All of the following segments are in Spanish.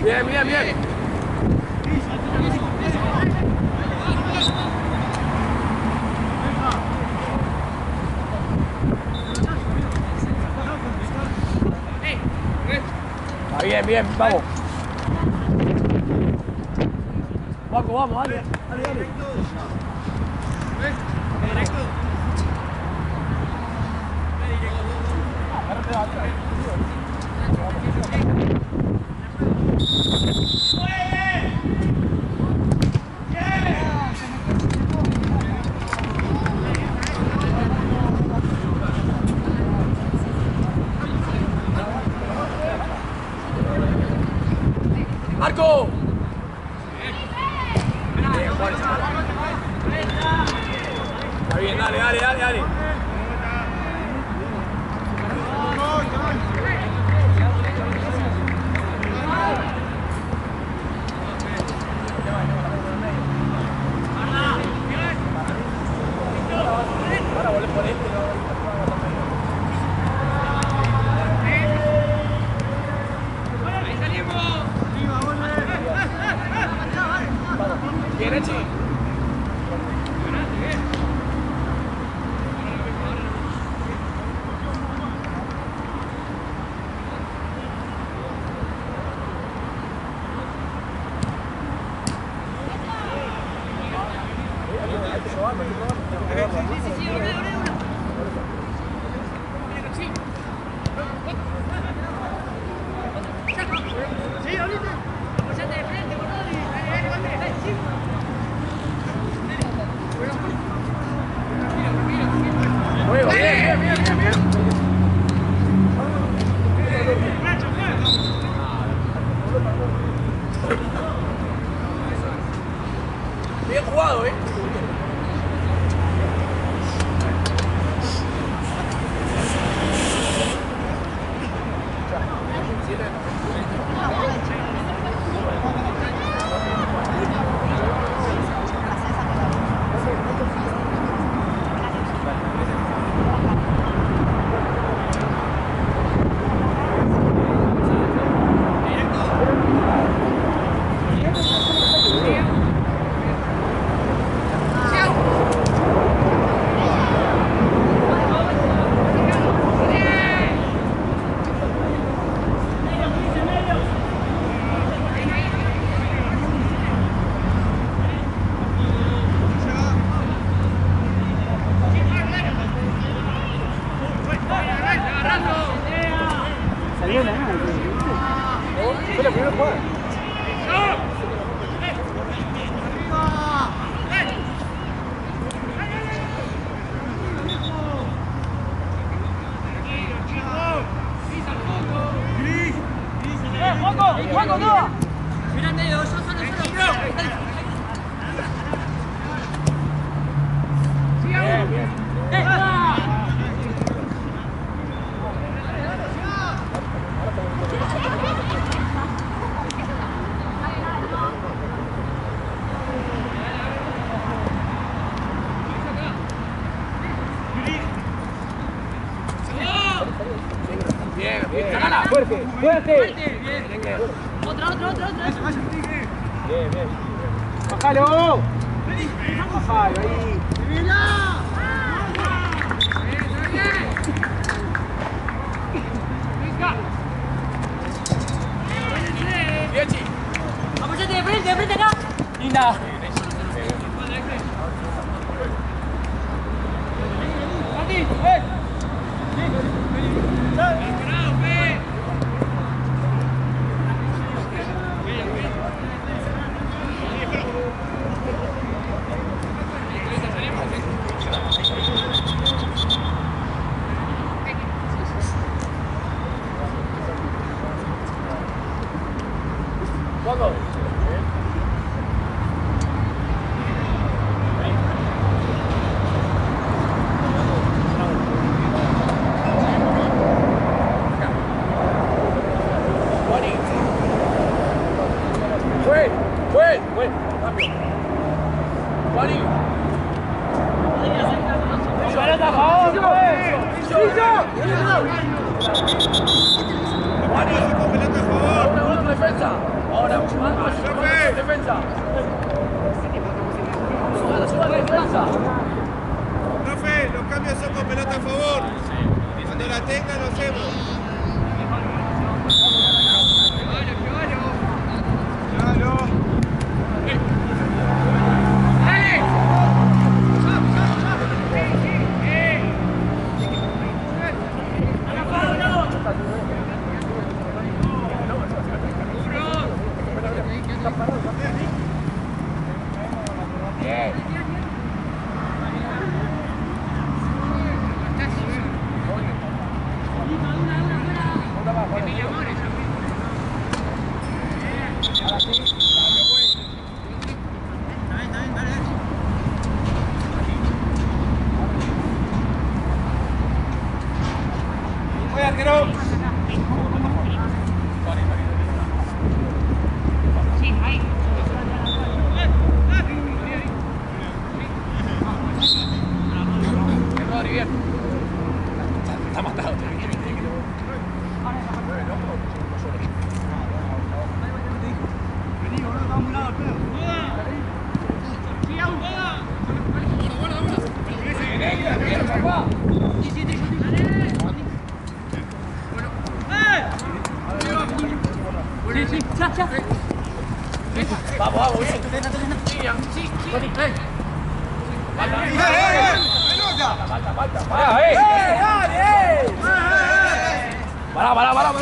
Bien, bien, bien. Bien, bien, vamos. Paco, vamos, dale, dale, dale. ¡Marco! Bien, Juan. Está bien, dale, dale, dale, dale. Ahora volver por este, Ahí salimos. Bien, Echi. Bien jugado, Salió la nada. Fue la primera jugada. ¡Juego, no! Mírate, yo solo. Bien, bien. Bien, bien, gana. Fuerte, fuerte. Bien. Otra. Bien, bien. Bájalo. Bájalo ahí. Bien, Chi. Apóyate de frente acá. Linda. Juego. Fue. Cambio. Juani. ¡Pelota a favor! Juani. Una tu defensa. Sí, sí, ya. Vamos, vamos, bien. Sí. Falta. Pará.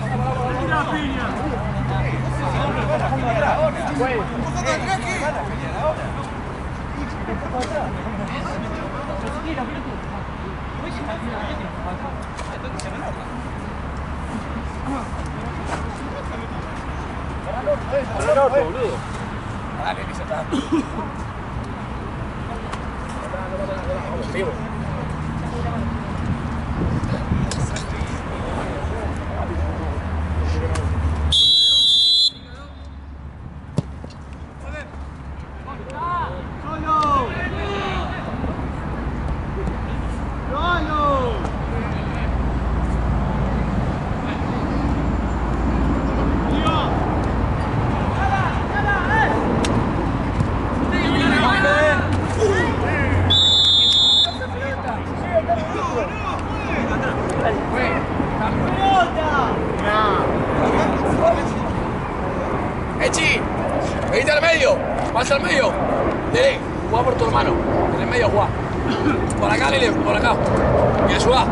Dale, que se está. Echi, venite al medio, pasa al medio. Dele, jugá por tu hermano. En el medio jugá. Por acá, Lele, por acá. Y ayudá.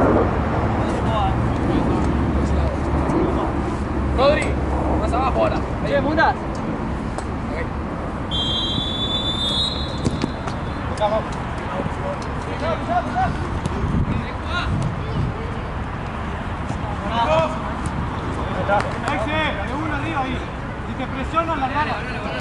Rodri, más abajo ahora. Oye, Mundas. De uno arriba ahí. Si te presionan la mano.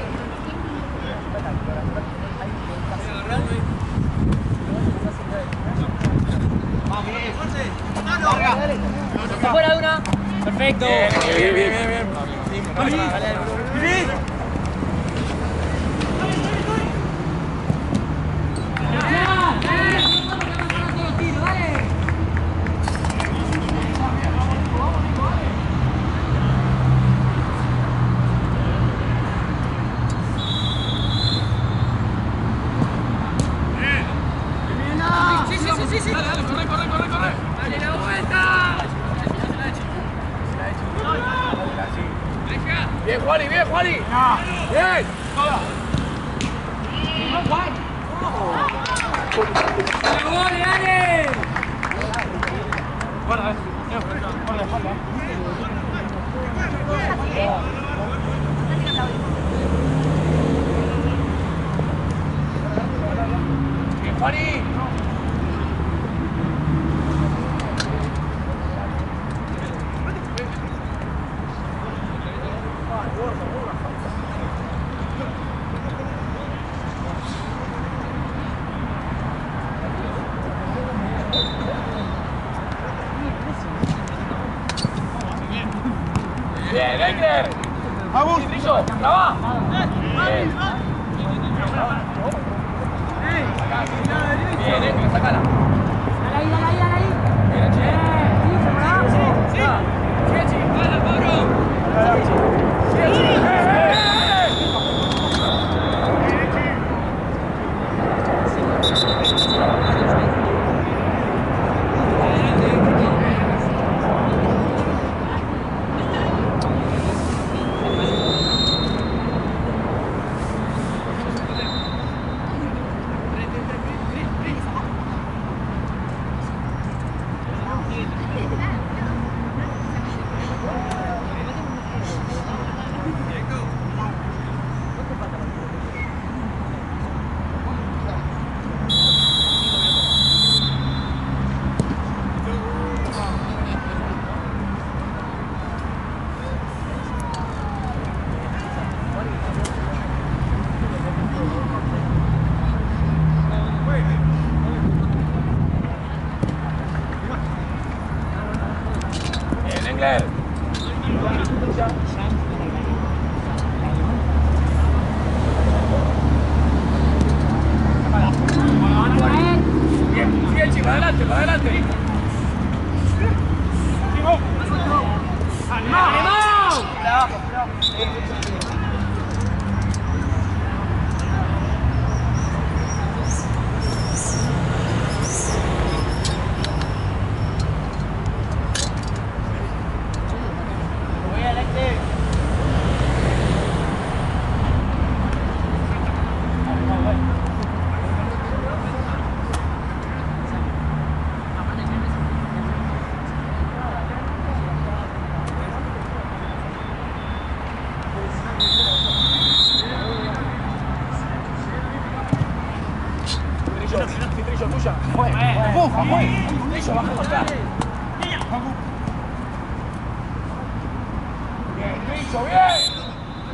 Fuera de una. Perfecto. Bien. Sí. Dale, corre. Dale la vuelta. Bien, Juani. Bien. ¡Dale! Guarda, Bien, Juani. Bien, Eichner. Vamos. Trillo, traba. Bien, Eichner, sacala. Dale ahí. Bien, Che. Engler. Bien, sigue chico, adelante, para adelante. Empuja, juega. Eso, baja para acá. Bien, Grillo, bien.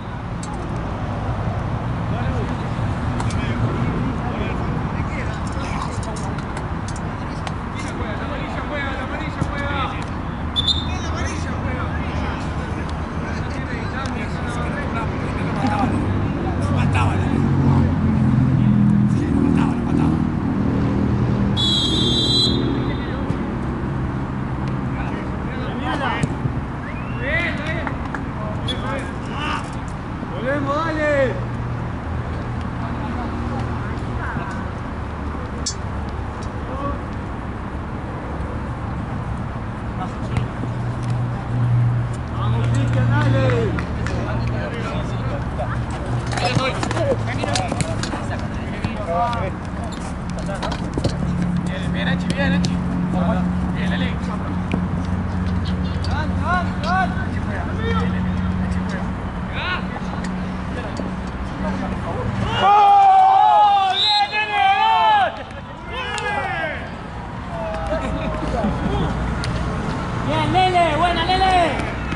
Bien, Lele, buena Lele.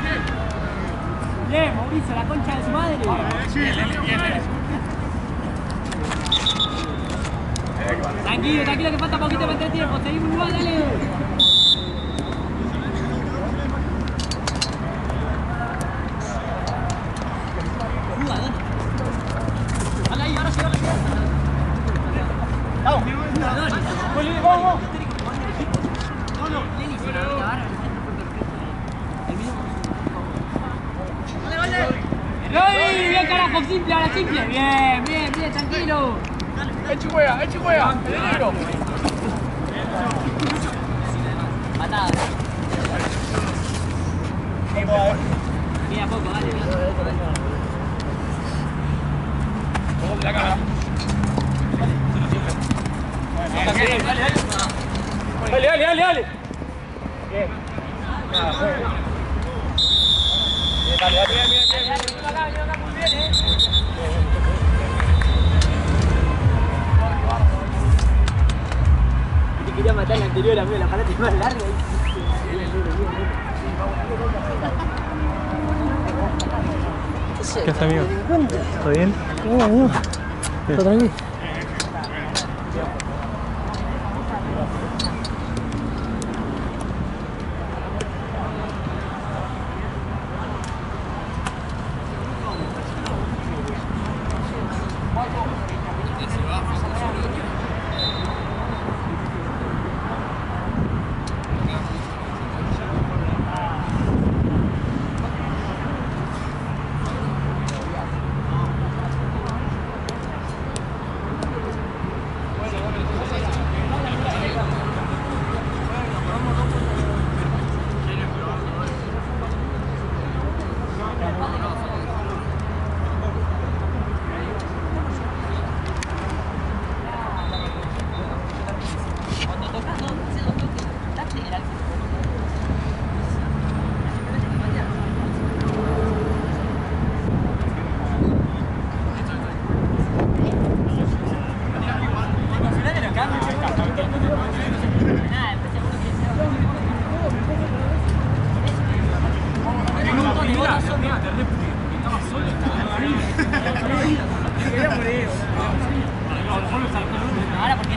Bien, Mauricio, la concha de su madre. Tranquilo, tranquilo que falta poquito para el tiempo. Seguimos igual, dale. Dale ahí, ahora sí, ahora sí. Vamos. Vamos. ¡Ay! Bien carajo, simple, ahora simple. Bien, bien, bien, tranquilo. Echi juega, el negro. Patada. Bien a poco, dale. Vamos de la cara. Dale. Bien. Bien. Muy bien, Te quería matar la anterior, amigo, la paleta es más larga. ¿Qué haces, amigo? ¿Todo bien? No, amigo. ¿Todo tranquilo? Ahora porque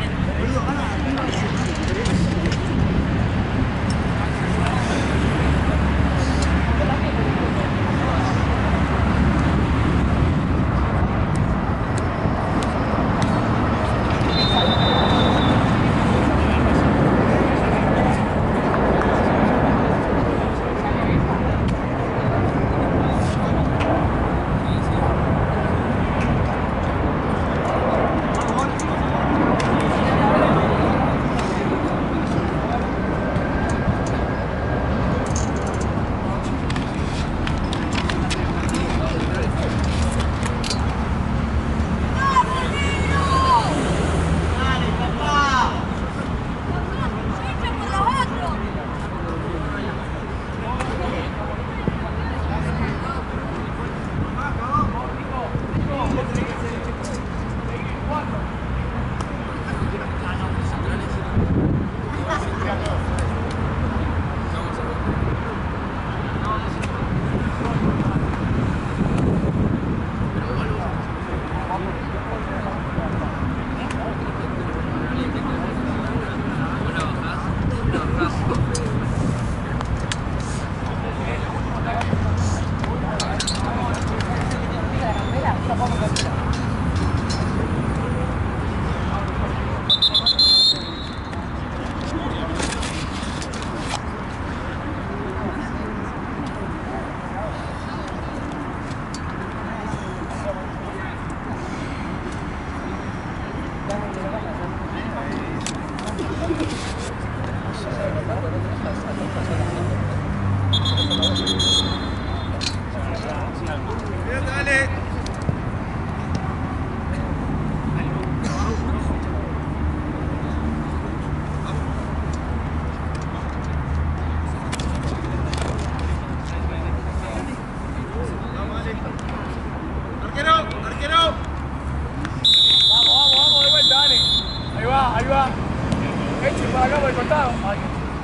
para acá por el costado. Ay.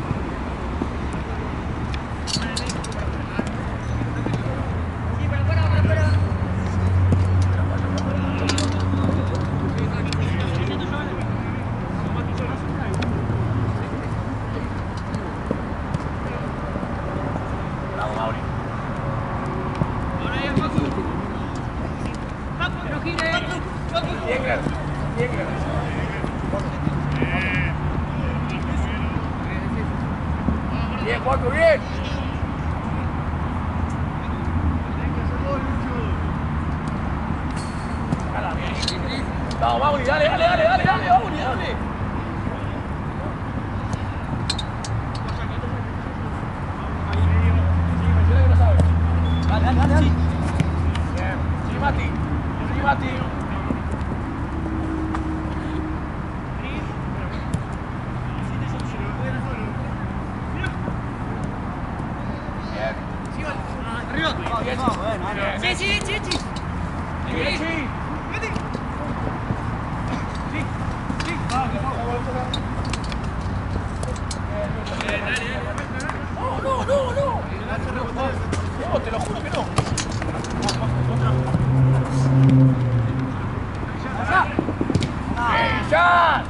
Bravo, Mauri. Jäger. Jäger. Bien, Juanco, bien. Vamos, Mauri, dale, Mauri, dale. Dale. Bien. Sí, Mati. No, te lo juro que no. ¡Ya!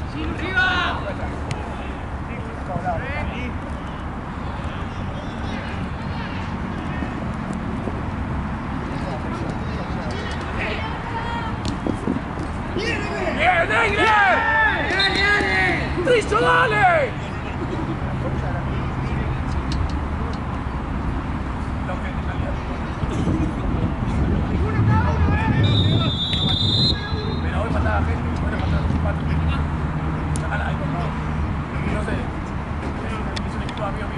¡Bien, Negre! ¡Trizo, dale! Pero hoy mataba gente, puede matar a los patos. Sácala ahí, por favor. No sé. Es un equipo amigo mío.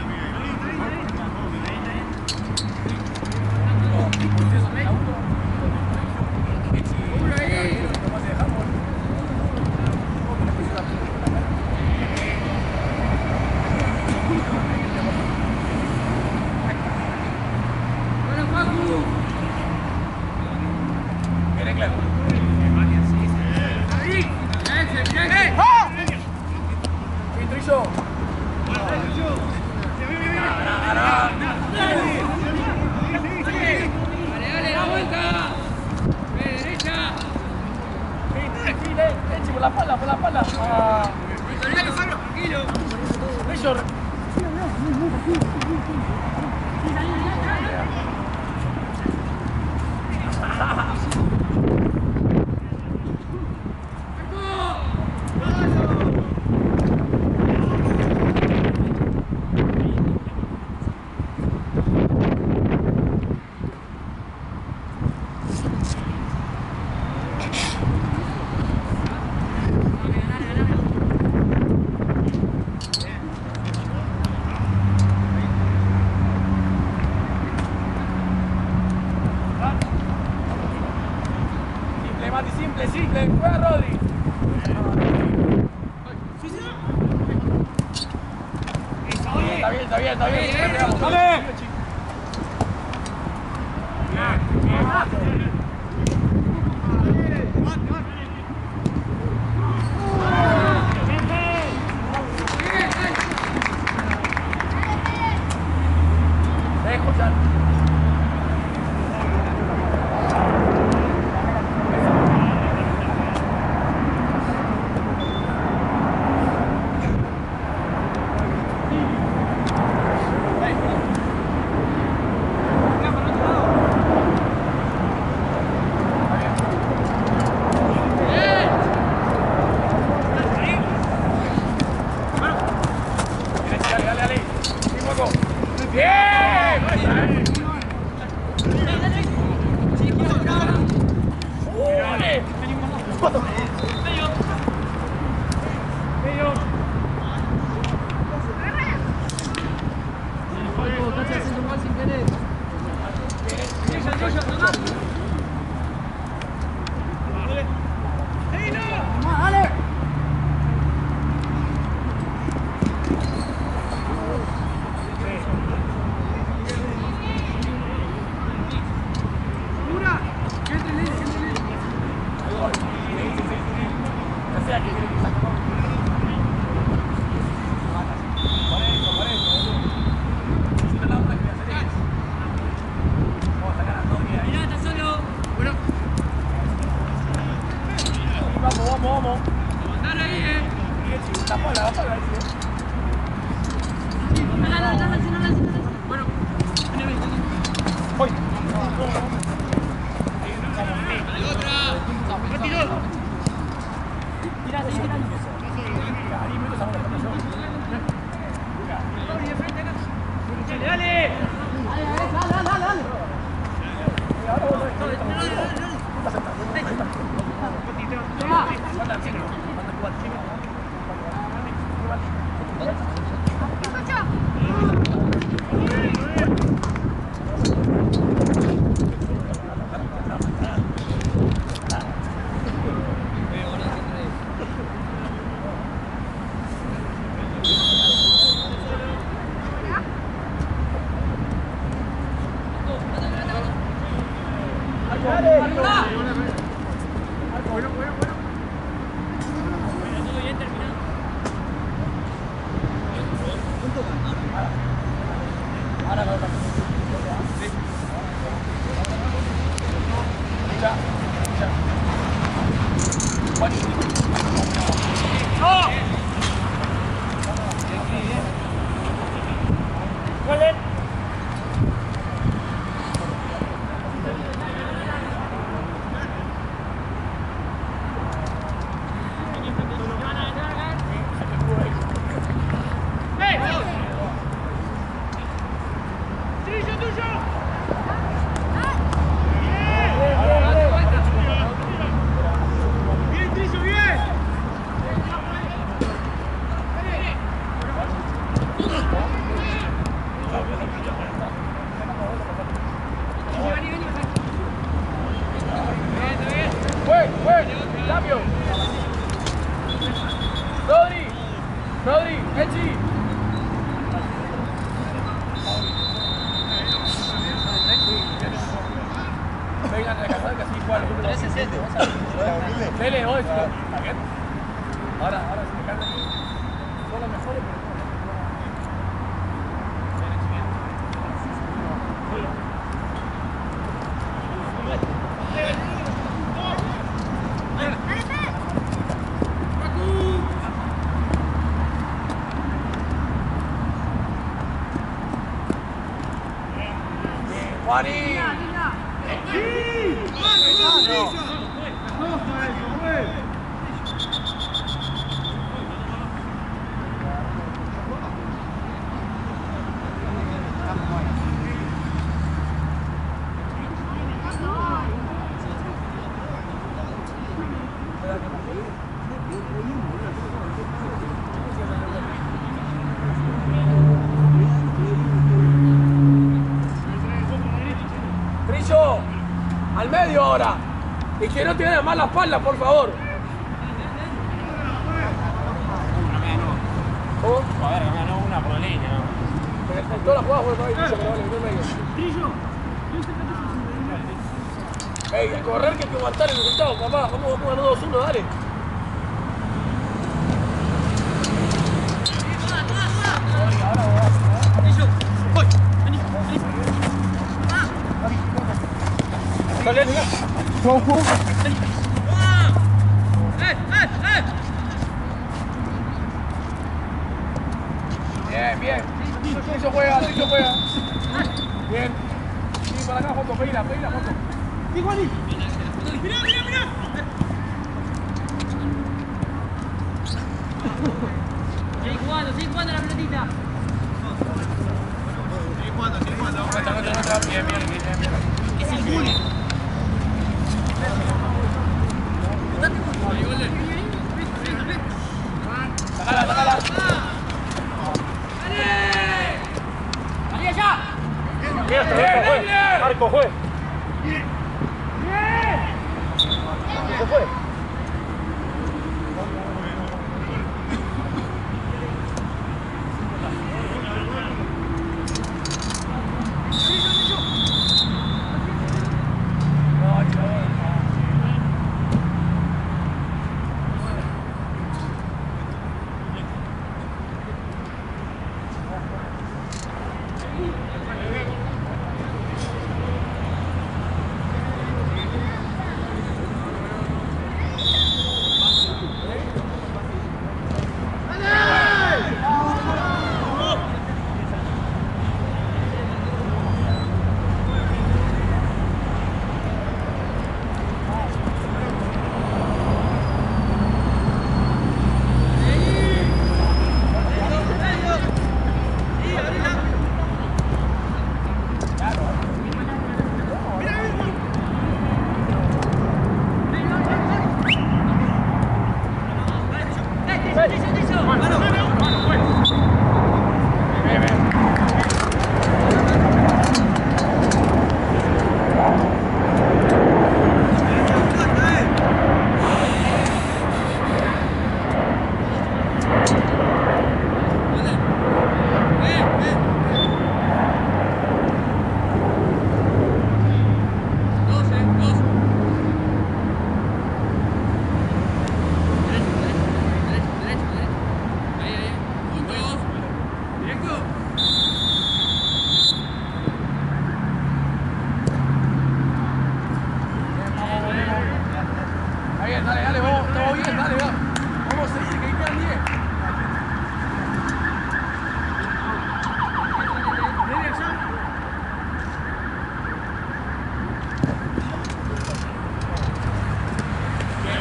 Por la espalda. Tranquilo. Eso. Simple. Juega Rodri. Está bien. ¡Dale! Dejo ya. Tira, seguí tirando. Dale. Juaní. Trillo, al medio ahora. Y que no te den más la espalda, por favor. ¿Cómo? A ver, ganó una por la línea, ¿no? En todas las jugadas por ahí, Trillo, pero vale, no medio. Trillo. Ey, a correr que hay que aguantar el resultado, papá. Vamos a ganar 2-1, dale. Bien, bien. Trillo juega, Trillo juega. Bien. Sí, para acá, Joto, pedila, Joto. Sí, Juaní. Mirá. Sigue jugando la pelotita. Sigue jugando. Nuestra. Bien. Es el Juli. Sacala. ¡Salí allá! Bien. Marco, juez. Se fue.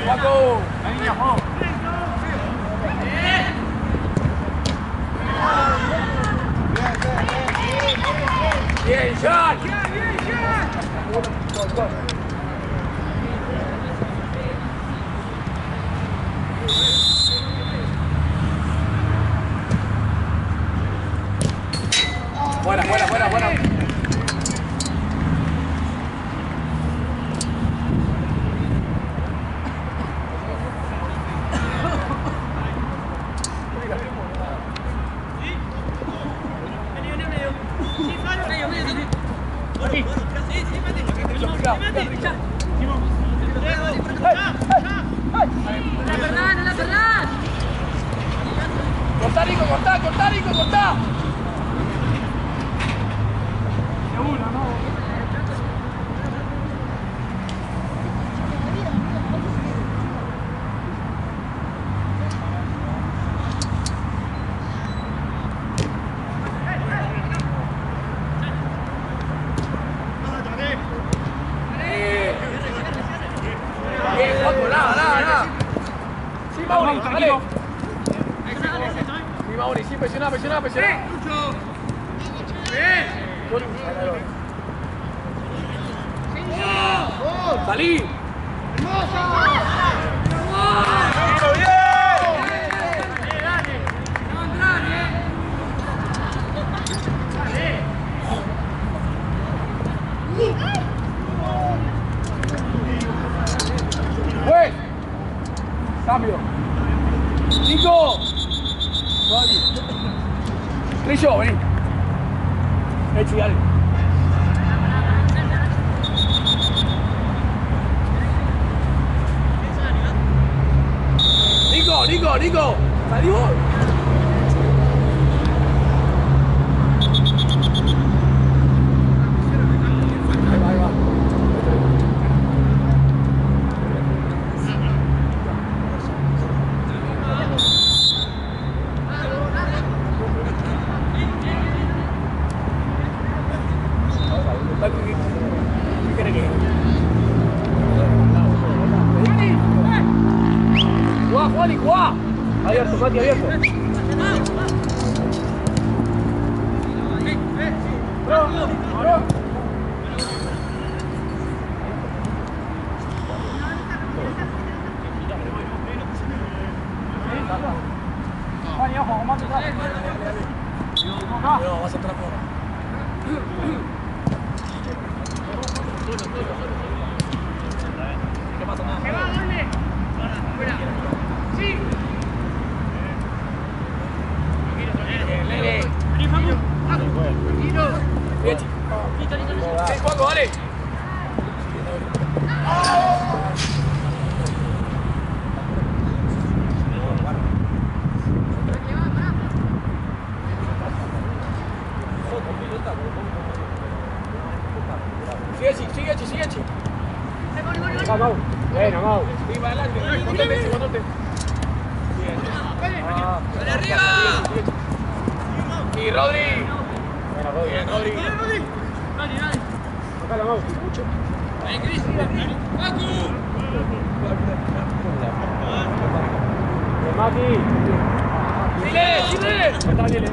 Paco. Bien, Sean. Fuera, fuera, fuera, fuera. Cortá, Rico, cortá, cortá, Rico, cortá. Bien, Paco, nada, nada, nada. Sí, Mauri, dale. Sí, Mauri, sí, presiona, presiona, presiona. ¡Salí! ¡Pues! ¡Cambio! ¡Nico! Trillo, vení. Hecho, dale. Nico, Nico, Nico. Salí vos. Ahí va, ahí va. ¿Qué quiere que? ¡Jugá, Juani, jugá! Abierto, Mati, abierto. Juani, ojo, Mati, dale. No, vas a entrar por. ¿Qué pasa? Nada. ¡Que va, dale! ¡Fuera! ¡Sí! Lele. ¡Vení, Facu! ¡Tiro! Bien, chico. ¡Listo, listo, listo! Sí, Paco, dale. Sigue, sigue, sigue, sigue. Mau. Bueno, Mau. Sí, para adelante. Contate, sí, contate. Bien. ¡Dale arriba! Y Rodri. Bueno, Rodri. Bien, Rodri. Dale, dale. Acá la Mau. ¡Ahí, Cris! ¡Facu! Mati. ¡Dile, dile! Está bien,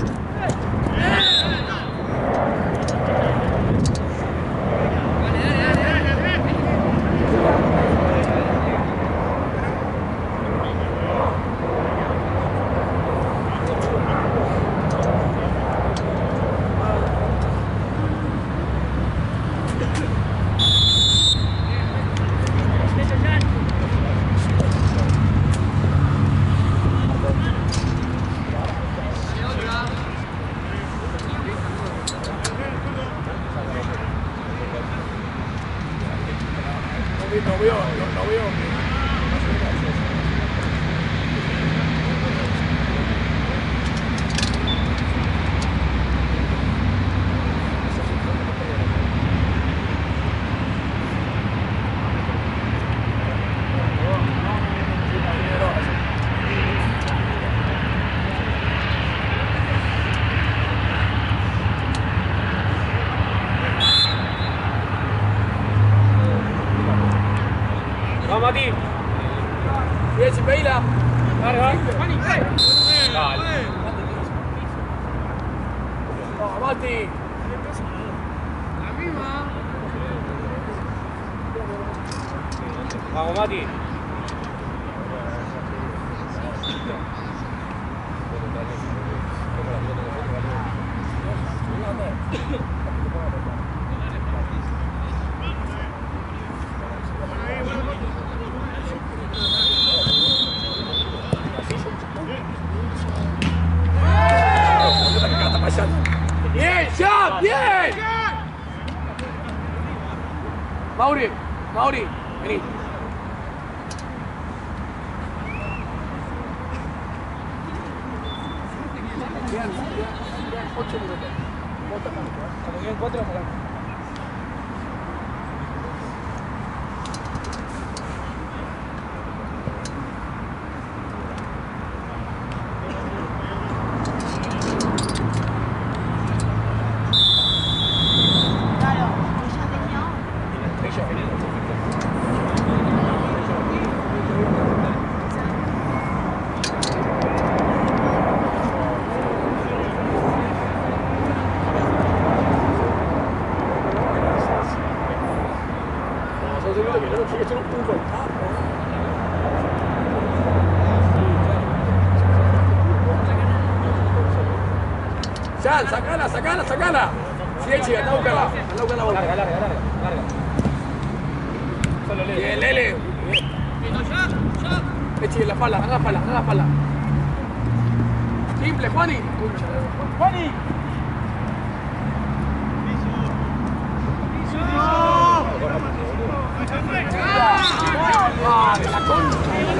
No veo. Vamos, Mati. Bien, sin pedirla. Larga. Dale. Vamos, Mati. Vamos, Mati. Bien, ya, bien. Mauri, vení. Bien, 8 minutos. Cuando queden 4, vamos a ganar. Chan, sacala. Sigue, chica, anda a buscarla. Larga. Solo Lele. Bien, Lele. Echi, en la espalda, haga la espalda. Simple, Juani. ¡Juani! Madre, la concha.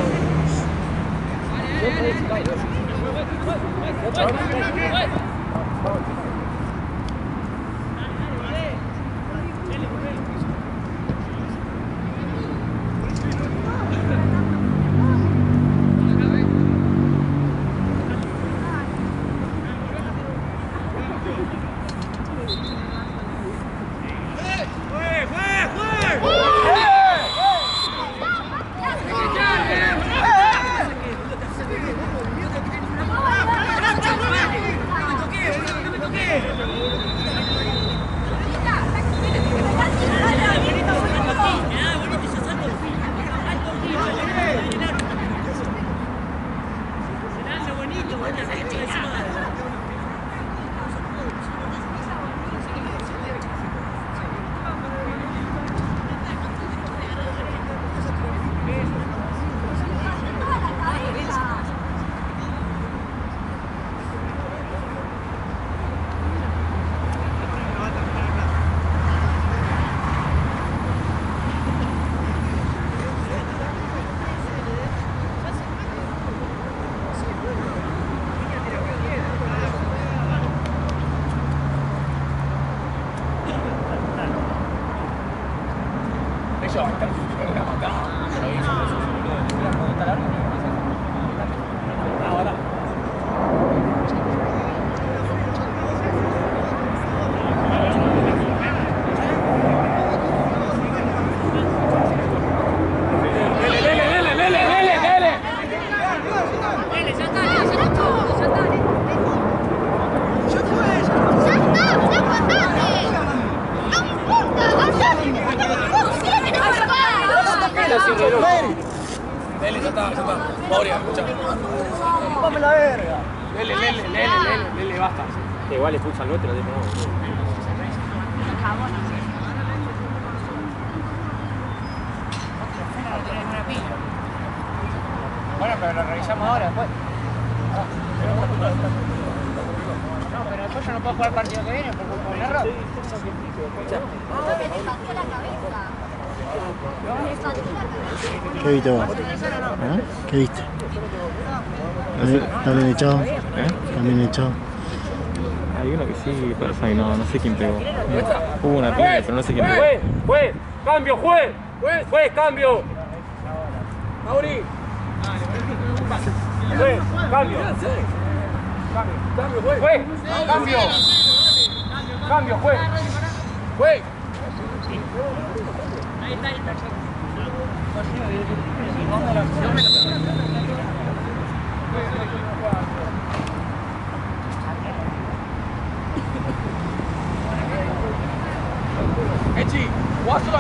Lele, ya está. Mauri, escucha. ¡Vamos la verga! Lele, basta. Que igual expulsa al otro, de nuevo. Bueno, pero lo revisamos ahora, después. No, pero después yo no puedo jugar el partido que viene por un error. ¿Qué viste vos? ¿Qué viste? ¿Está bien echado? ¿Está bien echado? Hay uno que sí, pero no sé quién pegó. Hubo una piña, pero no sé quién pegó. ¡Juez! ¡Cambio, juez! ¡Juez, cambio! Mauri. ¡Juez, cambio! Cambio, juez. ¡Juez, cambio! ¡Cambio, juez! Juez. Ahí está.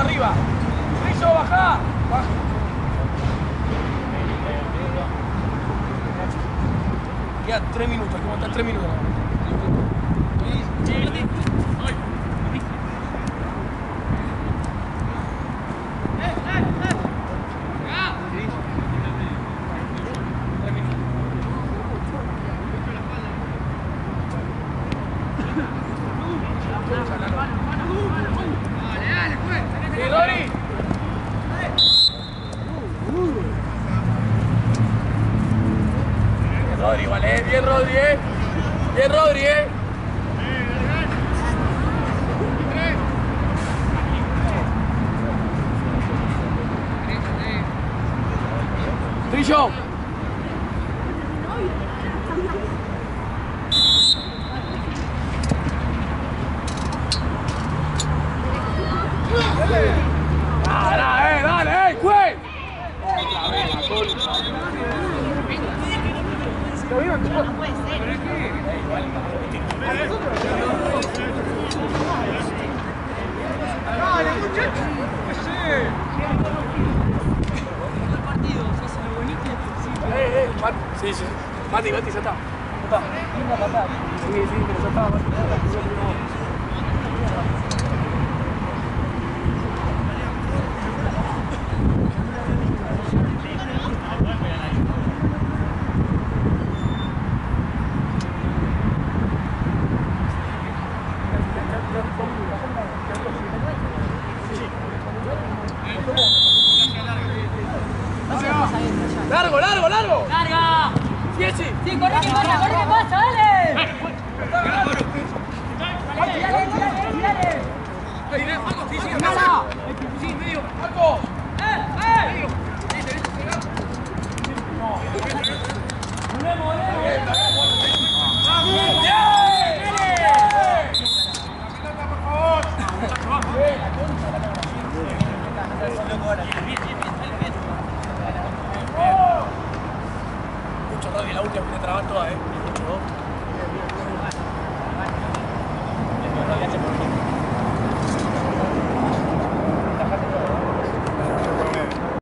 arriba. Trillo, bajá. Baja. Quedan 3 minutos, hay que montar 3 minutos. ¡Sí, Rodri! Bien, Rodri, vale, bien, Rodri, bien, Rodri, Trillo. Dale, güey. Sí, sí. Mati, ya está. Linda patada. Sí, pero ya está. ¡Largo! ¡Larga! ¡Sí! ¡Sí, corre que pasa, dale! ¡Marco! Mucho Rodri, la última que te trabas toda,